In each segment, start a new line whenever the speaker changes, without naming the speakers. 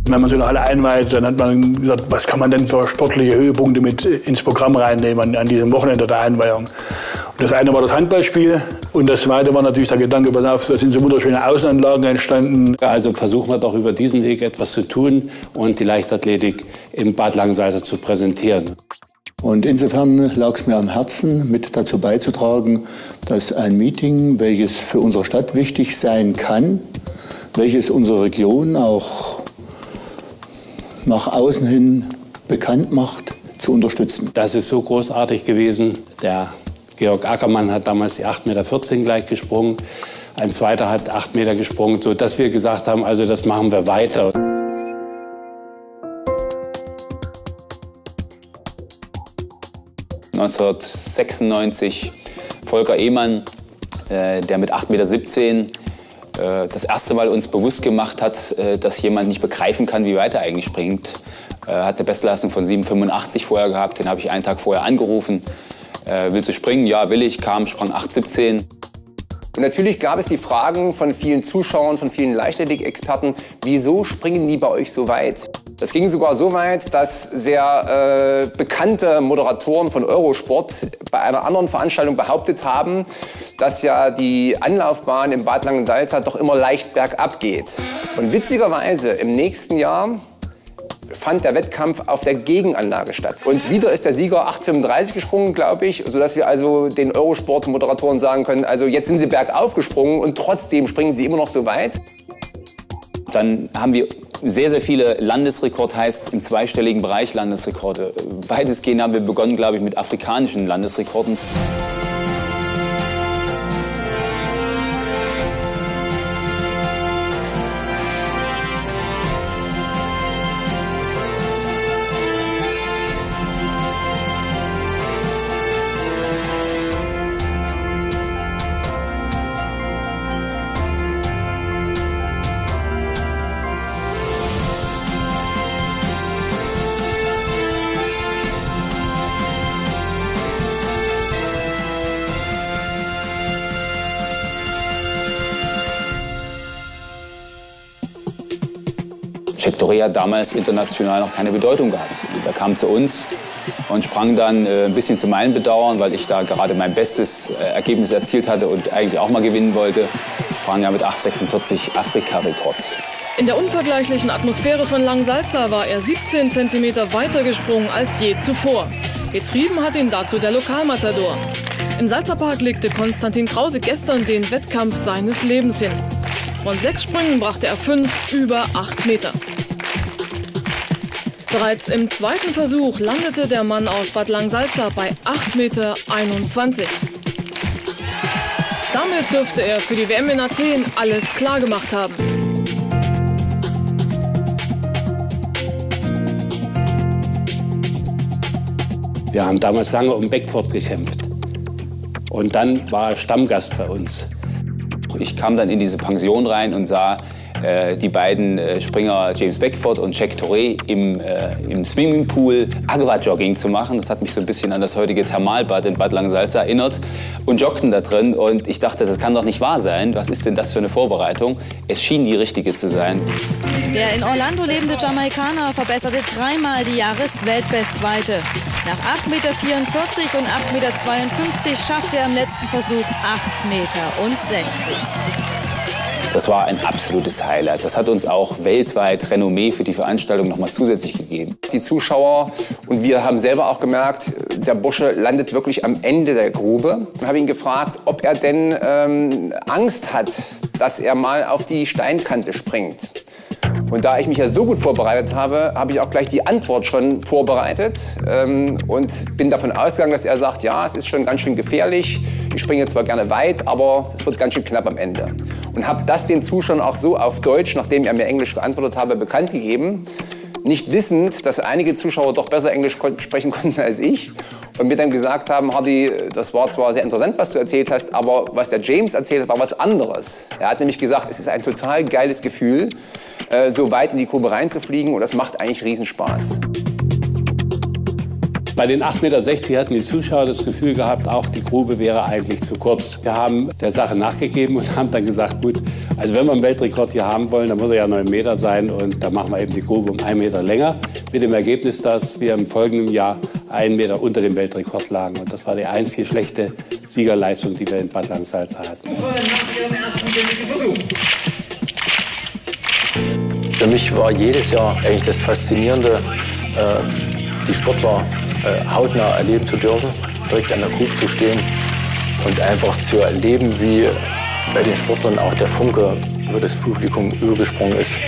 Wenn man so eine Halle einweiht, dann hat man gesagt, was kann man denn für sportliche Höhepunkte mit ins Programm reinnehmen an diesem Wochenende der Einweihung. Und das eine war das Handballspiel und das zweite war natürlich der Gedanke, pass auf, da sind so wunderschöne Außenanlagen entstanden.
Also versuchen wir doch über diesen Weg etwas zu tun und die Leichtathletik im Bad Langensalza zu präsentieren.
Und insofern lag es mir am Herzen, mit dazu beizutragen, dass ein Meeting, welches für unsere Stadt wichtig sein kann, welches unsere Region auch nach außen hin bekannt macht, zu unterstützen.
Das ist so großartig gewesen. Der Georg Ackermann hat damals die 8,14 Meter gleich gesprungen. Ein zweiter hat 8 Meter gesprungen, sodass wir gesagt haben, also das machen wir weiter.
...1996 Volker Ehmann, der mit 8,17 Meter das erste Mal uns bewusst gemacht hat, dass jemand nicht begreifen kann, wie weit er eigentlich springt. Er hat eine Bestleistung von 7,85 vorher gehabt, den habe ich einen Tag vorher angerufen. Willst du springen? Ja, will ich. Kam, sprang 8,17.
Und natürlich gab es die Fragen von vielen Zuschauern, von vielen Leichtathletik-Experten, wieso springen die bei euch so weit? Das ging sogar so weit, dass sehr bekannte Moderatoren von Eurosport bei einer anderen Veranstaltung behauptet haben, dass ja die Anlaufbahn im Bad Langensalza doch immer leicht bergab geht. Und witzigerweise im nächsten Jahr fand der Wettkampf auf der Gegenanlage statt. Und wieder ist der Sieger 8,35 gesprungen, glaube ich, sodass wir also den Eurosport-Moderatoren sagen können, also jetzt sind sie bergauf gesprungen und trotzdem springen sie immer noch so weit.
Dann haben wir sehr, sehr viele Landesrekorde, heißt im zweistelligen Bereich Landesrekorde. Weitestgehend haben wir begonnen, glaube ich, mit afrikanischen Landesrekorden. Jack Doré hat damals international noch keine Bedeutung gehabt. Der kam zu uns und sprang dann ein bisschen zu meinem Bedauern, weil ich da gerade mein bestes Ergebnis erzielt hatte und eigentlich auch mal gewinnen wollte. Sprang ja mit 8,46 Afrika-Rekord.
In der unvergleichlichen Atmosphäre von Langensalza war er 17 cm weiter gesprungen als je zuvor. Getrieben hat ihn dazu der Lokalmatador. Im Salzerpark legte Konstantin Krause gestern den Wettkampf seines Lebens hin. Von 6 Sprüngen brachte er 5 über 8 Meter. Bereits im zweiten Versuch landete der Mann aus Bad Langensalza bei 8,21 Meter. Damit dürfte er für die WM in Athen alles klar gemacht haben.
Wir haben damals lange um Beckford gekämpft. Und dann war er Stammgast bei uns.
Ich kam dann in diese Pension rein und sah die beiden Springer James Beckford und Jack Doré im Swimmingpool Aquajogging zu machen. Das hat mich so ein bisschen an das heutige Thermalbad in Bad Langensalza erinnert und joggten da drin. Und ich dachte, das kann doch nicht wahr sein. Was ist denn das für eine Vorbereitung? Es schien die richtige zu sein.
Der in Orlando lebende Jamaikaner verbesserte dreimal die Jahresweltbestweite. Nach 8,44 Meter und 8,52 Meter schaffte er im letzten Versuch 8,60 Meter.
Das war ein absolutes Highlight. Das hat uns auch weltweit Renommee für die Veranstaltung noch mal zusätzlich gegeben.
Die Zuschauer und wir haben selber auch gemerkt, der Bursche landet wirklich am Ende der Grube. Ich habe ihn gefragt, ob er denn Angst hat, dass er mal auf die Steinkante springt. Und da ich mich ja so gut vorbereitet habe, habe ich auch gleich die Antwort schon vorbereitet und bin davon ausgegangen, dass er sagt, ja, es ist schon ganz schön gefährlich. Ich springe zwar gerne weit, aber es wird ganz schön knapp am Ende. Und habe das den Zuschauern auch so auf Deutsch, nachdem er mir Englisch geantwortet habe, bekannt gegeben. Nicht wissend, dass einige Zuschauer doch besser Englisch sprechen konnten als ich. Und mir dann gesagt haben, Hardy, das war zwar sehr interessant, was du erzählt hast, aber was der James erzählt hat, war was anderes. Er hat nämlich gesagt, es ist ein total geiles Gefühl, so weit in die Grube reinzufliegen und das macht eigentlich Riesenspaß.
Bei den 8,60 Meter hatten die Zuschauer das Gefühl gehabt, auch die Grube wäre eigentlich zu kurz. Wir haben der Sache nachgegeben und haben dann gesagt, gut, Also wenn wir einen Weltrekord hier haben wollen, dann muss er ja 9 Meter sein und da machen wir eben die Grube um 1 Meter länger. Mit dem Ergebnis, dass wir im folgenden Jahr 1 Meter unter dem Weltrekord lagen. Und das war die einzige schlechte Siegerleistung, die wir in Bad Langensalza hatten.
Für mich war jedes Jahr eigentlich das Faszinierende, die Sportler hautnah erleben zu dürfen, direkt an der Grube zu stehen und einfach zu erleben, wie bei den Sportlern auch der Funke über das Publikum übergesprungen ist.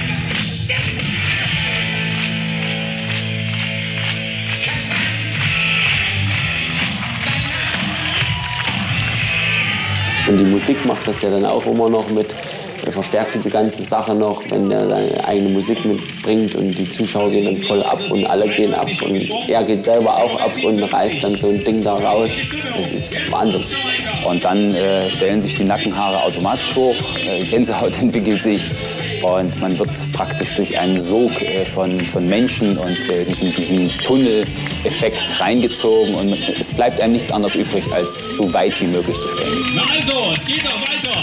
Und die Musik macht das ja dann auch immer noch mit. Er verstärkt diese ganze Sache noch, wenn er seine eigene Musik mitbringt und die Zuschauer gehen dann voll ab und alle gehen ab und er geht selber auch ab und reißt dann so ein Ding da raus. Das ist Wahnsinn.
Und dann stellen sich die Nackenhaare automatisch hoch, Gänsehaut entwickelt sich und man wird praktisch durch einen Sog von Menschen und diesen Tunneleffekt reingezogen und es bleibt einem nichts anderes übrig, als so weit wie möglich zu springen.
Na also, es geht auch weiter.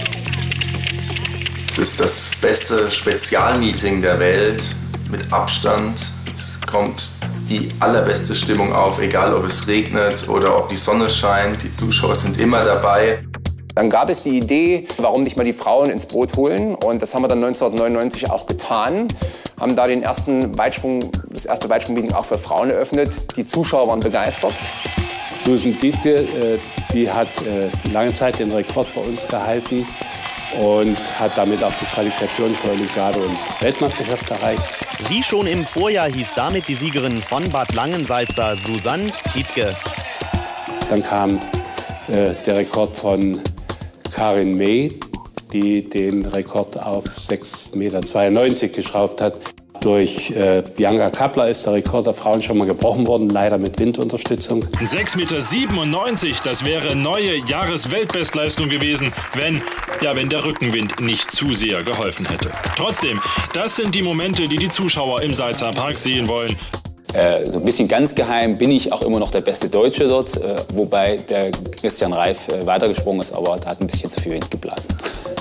Es ist das beste Spezialmeeting der Welt mit Abstand. Es kommt die allerbeste Stimmung auf, egal ob es regnet oder ob die Sonne scheint. Die Zuschauer sind immer dabei.
Dann gab es die Idee, warum nicht mal die Frauen ins Boot holen. Und das haben wir dann 1999 auch getan. Haben da das erste Weitsprung-Meeting auch für Frauen eröffnet. Die Zuschauer waren begeistert.
Susan Bietke, die hat lange Zeit den Rekord bei uns gehalten und hat damit auch die Qualifikation für Olympiade und Weltmeisterschaft erreicht.
Wie schon im Vorjahr hieß damit die Siegerin von Bad Langensalza, Susanne Tiedtke.
Dann kam der Rekord von Karin May, die den Rekord auf 6,92 Meter geschraubt hat. Durch Bianca Kappler ist der Rekord der Frauen schon mal gebrochen worden, leider mit Windunterstützung.
6,97 Meter, das wäre neue Jahresweltbestleistung gewesen, wenn der Rückenwind nicht zu sehr geholfen hätte. Trotzdem, das sind die Momente, die die Zuschauer im Salzer Park sehen wollen.
So ein bisschen ganz geheim bin ich auch immer noch der beste Deutsche dort, wobei der Christian Reif weitergesprungen ist, aber da hat ein bisschen zu viel Wind geblasen.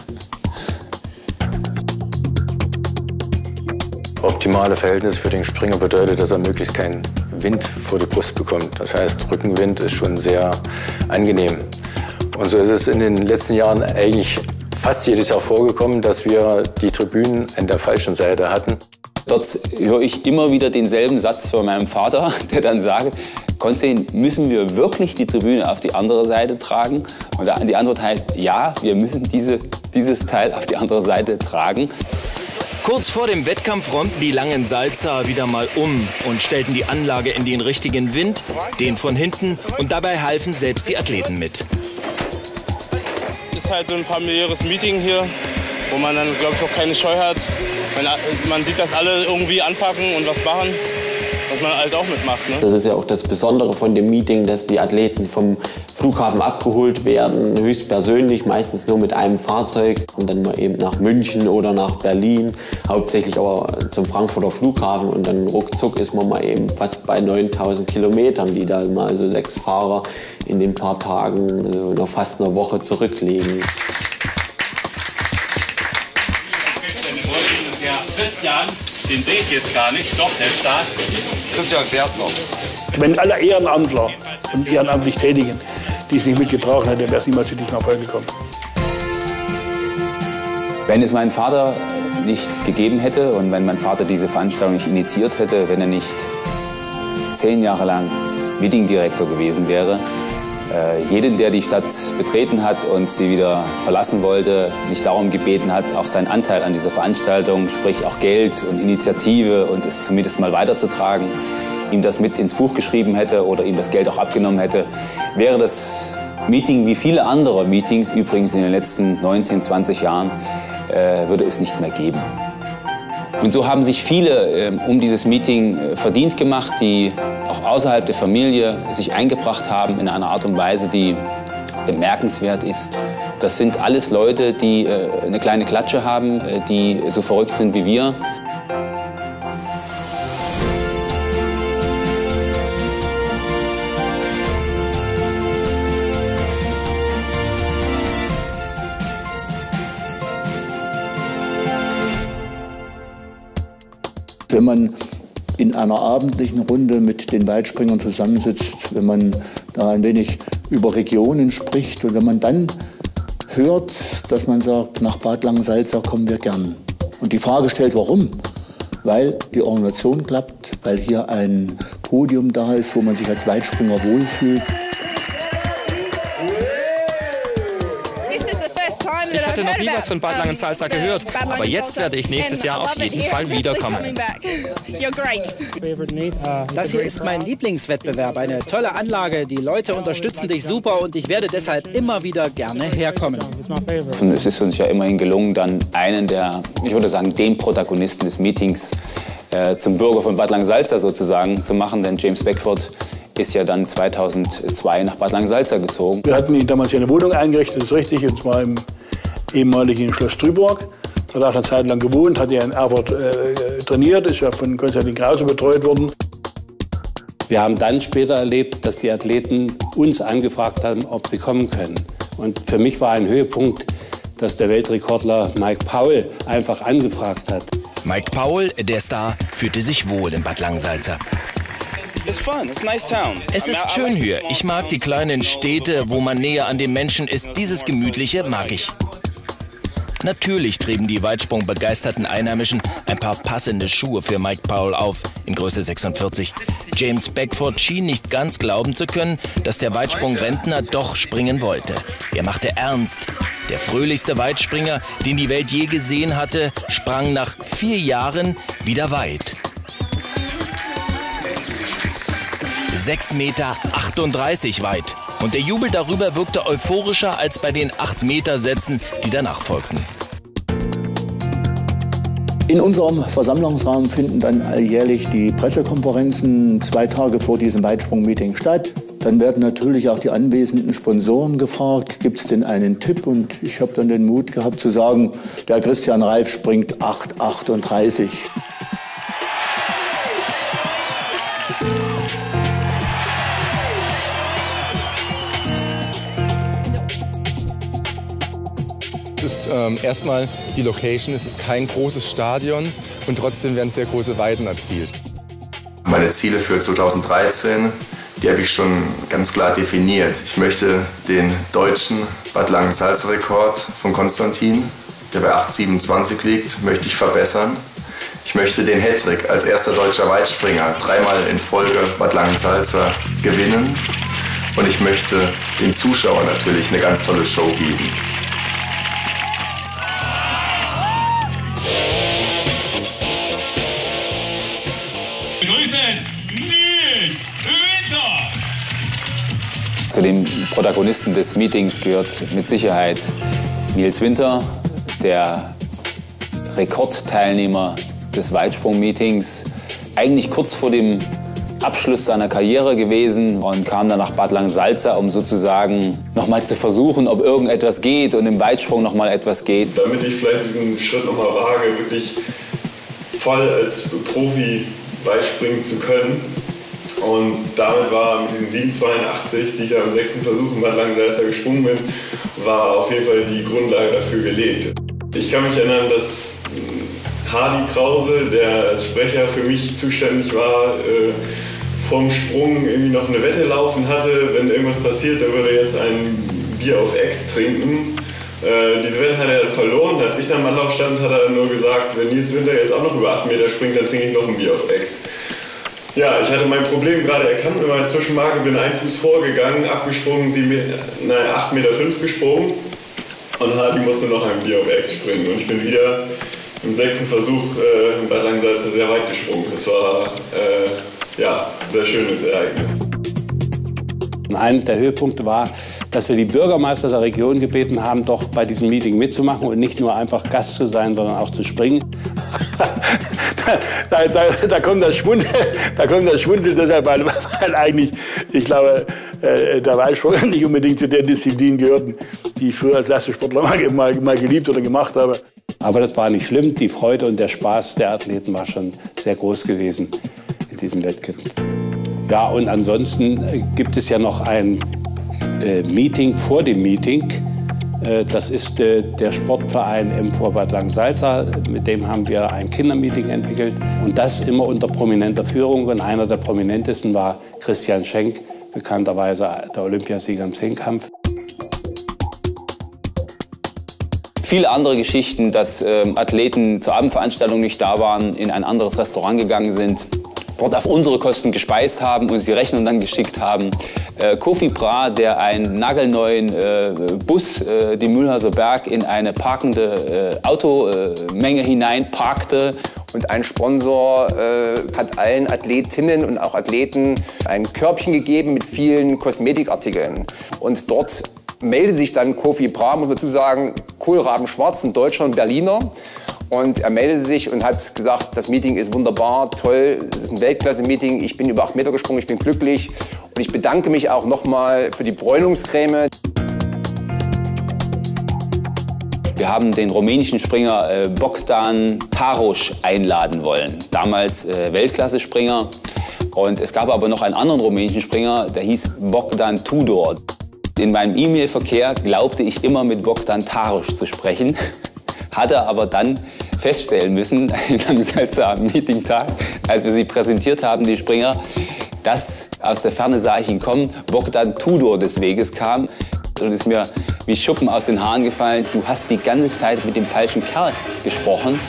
Optimale Verhältnisse für den Springer bedeutet, dass er möglichst keinen Wind vor die Brust bekommt. Das heißt, Rückenwind ist schon sehr angenehm. Und so ist es in den letzten Jahren eigentlich fast jedes Jahr vorgekommen, dass wir die Tribünen an der falschen Seite hatten.
Dort höre ich immer wieder denselben Satz von meinem Vater, der dann sagt, Konstantin, müssen wir wirklich die Tribüne auf die andere Seite tragen? Und die Antwort heißt, ja, wir müssen dieses Teil auf die andere Seite tragen.
Kurz vor dem Wettkampf räumten die Langensalzer wieder mal um und stellten die Anlage in den richtigen Wind, den von hinten, und dabei halfen selbst die Athleten mit.
Es ist halt so ein familiäres Meeting hier, wo man dann, glaube ich, auch keine Scheu hat. Man sieht, dass alle irgendwie anpacken und was machen, was man halt auch mitmacht. Ne?
Das ist ja auch das Besondere von dem Meeting, dass die Athleten vom Flughafen abgeholt werden, höchstpersönlich, meistens nur mit einem Fahrzeug und dann mal eben nach München oder nach Berlin, hauptsächlich aber zum Frankfurter Flughafen und dann ruckzuck ist man mal eben fast bei 9000 Kilometern, die da mal so 6 Fahrer in den paar Tagen, also noch fast eine Woche zurücklegen.
Christian, den sehe ich jetzt gar nicht, doch, der Start.
Christian Gärtner.
Wenn alle Ehrenamtler und ehrenamtlich Tätigen, die es nicht mitgetragen hätten, wäre es niemals zu diesem Erfolg gekommen.
Wenn es meinen Vater nicht gegeben hätte und wenn mein Vater diese Veranstaltung nicht initiiert hätte, wenn er nicht 10 Jahre lang Meetingdirektor gewesen wäre, jeden, der die Stadt betreten hat und sie wieder verlassen wollte, nicht darum gebeten hat, auch seinen Anteil an dieser Veranstaltung, sprich auch Geld und Initiative und es zumindest mal weiterzutragen, ihm das mit ins Buch geschrieben hätte oder ihm das Geld auch abgenommen hätte, wäre das Meeting wie viele andere Meetings, übrigens in den letzten 19, 20 Jahren, würde es nicht mehr geben. Und so haben sich viele um dieses Meeting verdient gemacht, die auch außerhalb der Familie sich eingebracht haben in einer Art und Weise, die bemerkenswert ist. Das sind alles Leute, die eine kleine Klatsche haben, die so verrückt sind wie wir.
Wenn man in einer abendlichen Runde mit den Weitspringern zusammensitzt, wenn man da ein wenig über Regionen spricht und wenn man dann hört, dass man sagt, nach Bad Langensalza kommen wir gern. Und die Frage stellt, warum? Weil die Organisation klappt, weil hier ein Podium da ist, wo man sich als Weitspringer wohlfühlt.
Ich hatte noch nie was von Bad Langensalza gehört, aber jetzt werde ich nächstes Jahr auf jeden Fall wiederkommen.
Das hier ist mein Lieblingswettbewerb, eine tolle Anlage, die Leute unterstützen dich super und ich werde deshalb immer wieder gerne herkommen.
Und es ist uns ja immerhin gelungen, dann einen der, ich würde sagen, den Protagonisten des Meetings zum Bürger von Bad Langensalza sozusagen zu machen, denn James Beckford ist ja dann 2002 nach Bad Langensalza gezogen.
Wir hatten ihn damals hier eine Wohnung eingerichtet, das ist richtig, und zwar im ehemaligen Schloss Trüborg. Da hat er eine Zeit lang gewohnt, hat er in Erfurt trainiert, ist ja von Konstantin Krause betreut worden.
Wir haben dann später erlebt, dass die Athleten uns angefragt haben, ob sie kommen können. Und für mich war ein Höhepunkt, dass der Weltrekordler Mike Powell einfach angefragt hat.
Mike Powell, der Star, fühlte sich wohl in Bad Langensalza. Es ist schön hier. Ich mag die kleinen Städte, wo man näher an den Menschen ist. Dieses Gemütliche mag ich. Natürlich trieben die Weitsprung-begeisterten Einheimischen ein paar passende Schuhe für Mike Powell auf, in Größe 46. James Beckford schien nicht ganz glauben zu können, dass der Weitsprung-Rentner doch springen wollte. Er machte ernst. Der fröhlichste Weitspringer, den die Welt je gesehen hatte, sprang nach 4 Jahren wieder weit. 6,38 Meter weit. Und der Jubel darüber wirkte euphorischer als bei den 8-Meter-Sätzen, die danach folgten.
In unserem Versammlungsraum finden dann alljährlich die Pressekonferenzen 2 Tage vor diesem Weitsprung-Meeting statt. Dann werden natürlich auch die anwesenden Sponsoren gefragt, gibt es denn einen Tipp? Und ich habe dann den Mut gehabt zu sagen, der Christian Reif springt 8,38.
Es ist erstmal die Location, es ist kein großes Stadion und trotzdem werden sehr große Weiten erzielt.
Meine Ziele für 2013, die habe ich schon ganz klar definiert. Ich möchte den deutschen Bad Langensalza-Rekord von Konstantin, der bei 8,27 liegt, möchte ich verbessern. Ich möchte den Hattrick als erster deutscher Weitspringer 3-mal in Folge Bad Langensalza gewinnen. Und ich möchte den Zuschauern natürlich eine ganz tolle Show bieten.
Zu den Protagonisten des Meetings gehört mit Sicherheit Nils Winter, der Rekordteilnehmer des Weitsprung-Meetings, eigentlich kurz vor dem Abschluss seiner Karriere gewesen und kam dann nach Bad Langensalza, um sozusagen nochmal zu versuchen, ob irgendetwas geht und im Weitsprung nochmal etwas geht.
Damit ich vielleicht diesen Schritt nochmal wage, wirklich voll als Profi Weitspringen zu können. Und damit war mit diesen 7,82, die ich am 6. Versuch in Bad Langensalza gesprungen bin, war auf jeden Fall die Grundlage dafür gelegt. Ich kann mich erinnern, dass Hardy Krause, der als Sprecher für mich zuständig war, vorm Sprung irgendwie noch eine Wette laufen hatte, wenn irgendwas passiert, dann würde er jetzt ein Bier auf Ex trinken. Diese Wette hat er dann verloren. Als ich dann im Anlauf stand, hat er nur gesagt, wenn Nils Winter jetzt auch noch über 8 Meter springt, dann trinke ich noch ein Bier auf Ex. Ja, ich hatte mein Problem gerade erkannt mit meiner Zwischenmarke, bin einen Fuß vorgegangen, abgesprungen, 8,5 Meter gesprungen und Hardy musste noch ein Bier auf Ex springen. Und ich bin wieder im 6. Versuch in Bad Langensalza sehr weit gesprungen. Das war ja, ein sehr schönes Ereignis.
Einer der Höhepunkte war, dass wir die Bürgermeister der Region gebeten haben, doch bei diesem Meeting mitzumachen und nicht nur einfach Gast zu sein, sondern auch zu springen.
Da kommt das Schmunzeln deshalb, weil eigentlich, ich glaube, der Weitsprung nicht unbedingt zu der Disziplin gehörten, die ich früher als Leistungssportler mal geliebt oder gemacht habe.
Aber das war nicht schlimm. Die Freude und der Spaß der Athleten war schon sehr groß gewesen in diesem Wettkampf. Ja, und ansonsten gibt es ja noch ein Meeting vor dem Meeting. Das ist der Sportverein Empor Bad Langensalza. Mit dem haben wir ein Kindermeeting entwickelt. Und das immer unter prominenter Führung. Und einer der prominentesten war Christian Schenk, bekannterweise der Olympiasieger im Zehnkampf.
Viele andere Geschichten, dass Athleten zur Abendveranstaltung nicht da waren, in ein anderes Restaurant gegangen sind, dort auf unsere Kosten gespeist haben und die Rechnung dann geschickt haben. Kofi Bra, der einen nagelneuen Bus, den Mühlhauser Berg, in eine parkende Automenge hineinparkte.
Und ein Sponsor hat allen Athletinnen und auch Athleten ein Körbchen gegeben mit vielen Kosmetikartikeln. Und dort meldet sich dann Kofi Bra, muss man dazu sagen, Kohlraben-Schwarz, ein Deutscher und Berliner. Und er meldete sich und hat gesagt, das Meeting ist wunderbar, toll, es ist ein Weltklasse-Meeting, ich bin über 8 Meter gesprungen, ich bin glücklich. Und ich bedanke mich auch nochmal für die Bräunungscreme.
Wir haben den rumänischen Springer Bogdan Taroș einladen wollen, damals Weltklasse-Springer. Und es gab aber noch einen anderen rumänischen Springer, der hieß Bogdan Tudor. In meinem E-Mail-Verkehr glaubte ich immer mit Bogdan Taroș zu sprechen, hatte aber dann feststellen müssen, am seltsamen Meetingtag, als wir sie präsentiert haben, die Springer, dass aus der Ferne sah ich ihn kommen, Bogdan Tudor des Weges kam. Und ist mir wie Schuppen aus den Haaren gefallen, du hast die ganze Zeit mit dem falschen Kerl gesprochen.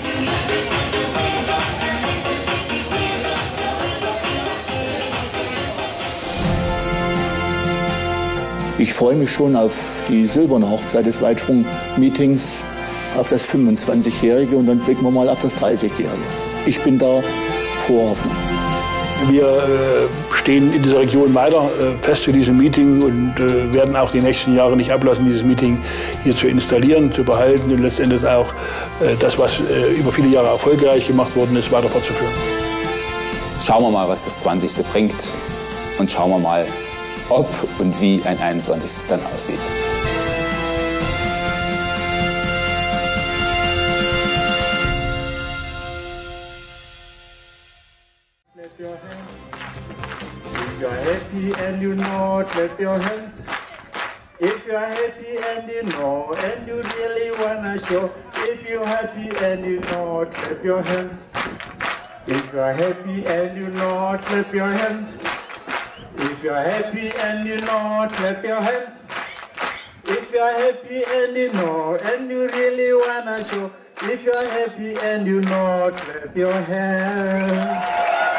Ich freue mich schon auf die silberne Hochzeit des Weitsprung-Meetings, auf das 25-Jährige und dann blicken wir mal auf das 30-Jährige. Ich bin da froher Hoffnung.
Wir stehen in dieser Region weiter fest für diesem Meeting und werden auch die nächsten Jahre nicht ablassen, dieses Meeting hier zu installieren, zu behalten und letztendlich auch das, was über viele Jahre erfolgreich gemacht worden ist, weiter fortzuführen.
Schauen wir mal, was das 20. bringt und schauen wir mal, ob und wie ein 21. dann aussieht.
If you're happy and you know it, clap your hands. If you're happy and you know and you really wanna show. If you're happy and you know it, clap your hands. If you're happy and you know it, clap your hands. If you're happy and you know it, clap your hands. If you're happy and you know and you really wanna show. If you're happy and you know it, clap your hands.